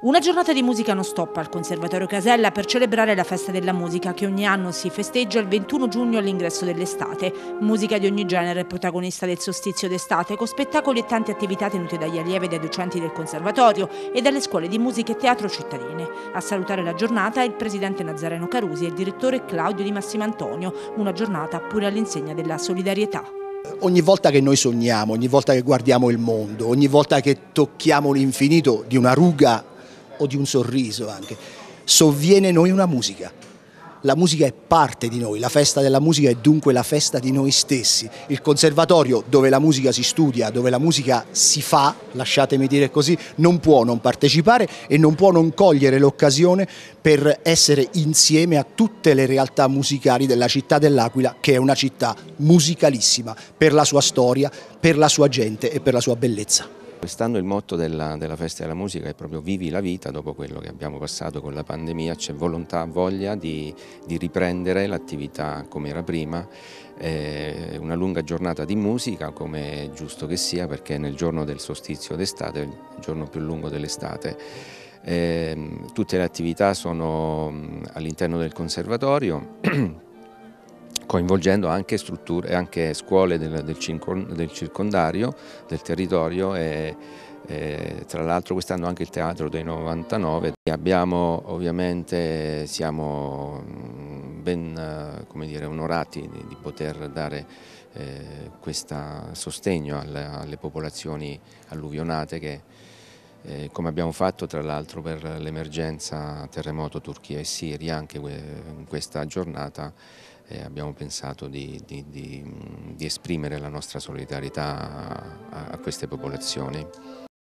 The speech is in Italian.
Una giornata di musica non stop al Conservatorio Casella per celebrare la festa della musica che ogni anno si festeggia il 21 giugno all'ingresso dell'estate. Musica di ogni genere è protagonista del solstizio d'estate, con spettacoli e tante attività tenute dagli allievi e dai docenti del Conservatorio e dalle scuole di musica e teatro cittadine. A salutare la giornata il presidente Nazareno Carusi e il direttore Claudio Di Massimantonio. Una giornata pure all'insegna della solidarietà. Ogni volta che noi sogniamo, ogni volta che guardiamo il mondo, ogni volta che tocchiamo l'infinito di una ruga o di un sorriso anche, sovviene noi una musica. La musica è parte di noi, la festa della musica è dunque la festa di noi stessi. Il conservatorio dove la musica si studia, dove la musica si fa, lasciatemi dire così, non può non partecipare e non può non cogliere l'occasione per essere insieme a tutte le realtà musicali della città dell'Aquila, che è una città musicalissima per la sua storia, per la sua gente e per la sua bellezza. Quest'anno il motto della Festa della Musica è proprio vivi la vita. Dopo quello che abbiamo passato con la pandemia c'è volontà, voglia di riprendere l'attività come era prima, una lunga giornata di musica come è giusto che sia, perché nel giorno del solstizio d'estate, il giorno più lungo dell'estate, tutte le attività sono all'interno del conservatorio, coinvolgendo anche strutture, anche scuole del circondario, del territorio e tra l'altro quest'anno anche il Teatro dei 99. Siamo ben onorati di poter dare questo sostegno alle popolazioni alluvionate che come abbiamo fatto tra l'altro per l'emergenza terremoto Turchia e Siria, anche in questa giornata abbiamo pensato di esprimere la nostra solidarietà a queste popolazioni.